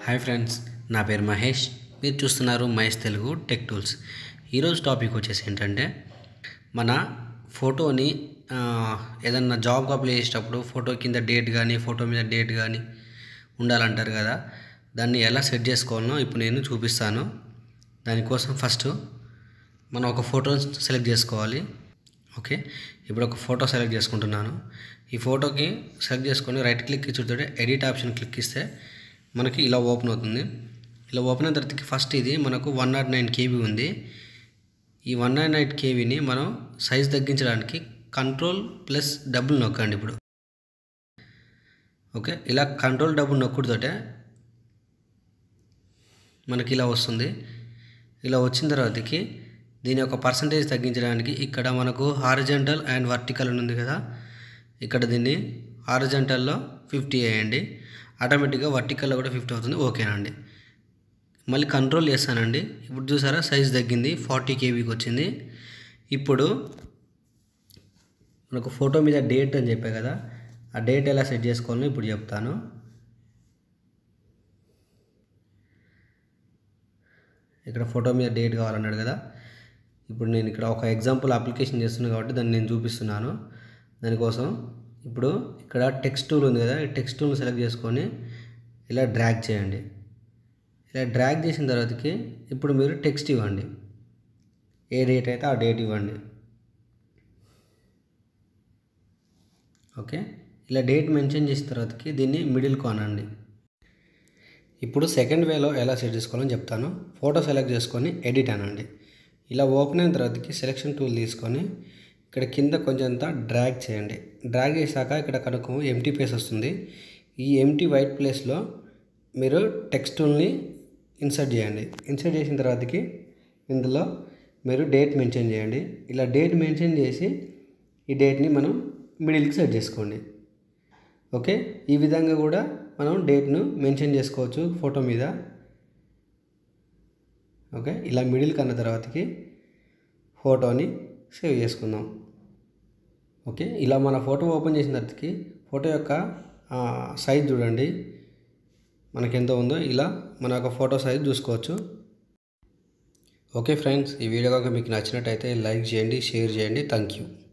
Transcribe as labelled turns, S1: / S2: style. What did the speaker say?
S1: Hi friends, నా పేరు మహేష్. మీరు చూస్తున్నారు మహేష్ తెలుగు టెక్ టూల్స్. ఈరోజు టాపిక్ వచ్చేసి ఏంటంటే, మన ఫోటోని ఏదన్నా జాబ్కి అప్లై చేసేటప్పుడు ఫోటో కింద డేట్ కానీ ఫోటో మీద డేట్ కానీ ఉండాలంటారు కదా. దాన్ని ఎలా సెట్ చేసుకోవాలో ఇప్పుడు నేను చూపిస్తాను. దానికోసం ఫస్ట్ మనం ఒక ఫోటో సెలెక్ట్ చేసుకోవాలి. ఓకే, ఇప్పుడు ఒక ఫోటో సెలెక్ట్ చేసుకుంటున్నాను. ఈ ఫోటోకి సెలెక్ట్ చేసుకొని రైట్ క్లిక్ ఇచ్చుతుంటే ఎడిట్ ఆప్షన్ క్లిక్ ఇస్తే మనకి ఇలా ఓపెన్ అవుతుంది. ఇలా ఓపెన్ అయిన తర్వాతకి ఫస్ట్ ఇది మనకు 109 KB ఉంది. ఈ 109 KBని మనం సైజ్ తగ్గించడానికి Ctrl+W నొక్కండి. ఇప్పుడు ఓకే, ఇలా Ctrl+W నొక్కుడుతోటే మనకి ఇలా వస్తుంది. ఇలా వచ్చిన తర్వాతకి దీని యొక్క పర్సంటేజ్ తగ్గించడానికి ఇక్కడ మనకు హారిజంటల్ అండ్ వర్టికల్ ఉంది కదా, ఇక్కడ దీన్ని హారిజంటల్లో 50 వేయండి. ఆటోమేటిక్గా వర్టికల్లో కూడా 50 అవుతుంది. ఓకేనండి. మళ్ళీ కంట్రోల్ చేస్తానండి. ఇప్పుడు చూసారా, సైజ్ తగ్గింది, 40 KBకి వచ్చింది. ఇప్పుడు మనకు ఫోటో మీద డేట్ అని చెప్పే కదా, ఆ డేట్ ఎలా సెట్ చేసుకోవాలో ఇప్పుడు చెప్తాను. ఇక్కడ ఫోటో మీద డేట్ కావాలన్నాడు కదా. ఇప్పుడు నేను ఇక్కడ ఒక ఎగ్జాంపుల్ అప్లికేషన్ చేస్తున్నాను కాబట్టి దాన్ని నేను చూపిస్తున్నాను. దానికోసం ఇప్పుడు ఇక్కడ టెక్స్ట్ టూల్ ఉంది కదా, ఈ టెక్స్ట్ టూల్ని సెలెక్ట్ చేసుకొని ఇలా డ్రాగ్ చేయండి. ఇలా డ్రాగ్ చేసిన తర్వాతకి ఇప్పుడు మీరు టెక్స్ట్ ఇవ్వండి. ఏ డేట్ అయితే ఆ డేట్ ఇవ్వండి. ఓకే, ఇలా డేట్ మెన్షన్ చేసిన తర్వాతకి దీన్ని మిడిల్కి అనండి. ఇప్పుడు సెకండ్ వేలో ఎలా సెట్ చేసుకోవాలని చెప్తాను. ఫోటో సెలెక్ట్ చేసుకొని ఎడిట్ అనండి. ఇలా ఓపెన్ అయిన తర్వాతకి సెలెక్షన్ టూల్ తీసుకొని ఇక్కడ కింద కొంచెం అంతా డ్రాగ్ చేయండి. డ్రాగ్ చేశాక ఇక్కడ కనుక ఎంటీ ప్లేస్ వస్తుంది. ఈ ఎంటీ వైట్ ప్లేస్లో మీరు టెక్స్ట్ టూల్ని ఇన్సర్ట్ చేయండి. ఇన్సర్ట్ చేసిన తర్వాతకి ఇందులో మీరు డేట్ మెన్షన్ చేయండి. ఇలా డేట్ మెన్షన్ చేసి ఈ డేట్ని మనం మిడిల్కి సెట్ చేసుకోండి. ఓకే, ఈ విధంగా కూడా మనం డేట్ను మెన్షన్ చేసుకోవచ్చు ఫోటో మీద. ఓకే, ఇలా మిడిల్కి అన్న తర్వాతకి ఫోటోని సేవ్ చేసుకుందాం. ఓకే, ఇలా మన ఫోటో ఓపెన్ చేసిన తర్వాతకి ఫోటో యొక్క సైజ్ చూడండి మనకి ఎంత ఉందో. ఇలా మన యొక్క ఫోటో సైజ్ చూసుకోవచ్చు. ఓకే ఫ్రెండ్స్, ఈ వీడియో కనుక మీకు నచ్చినట్టయితే లైక్ చేయండి, షేర్ చేయండి. Thank you.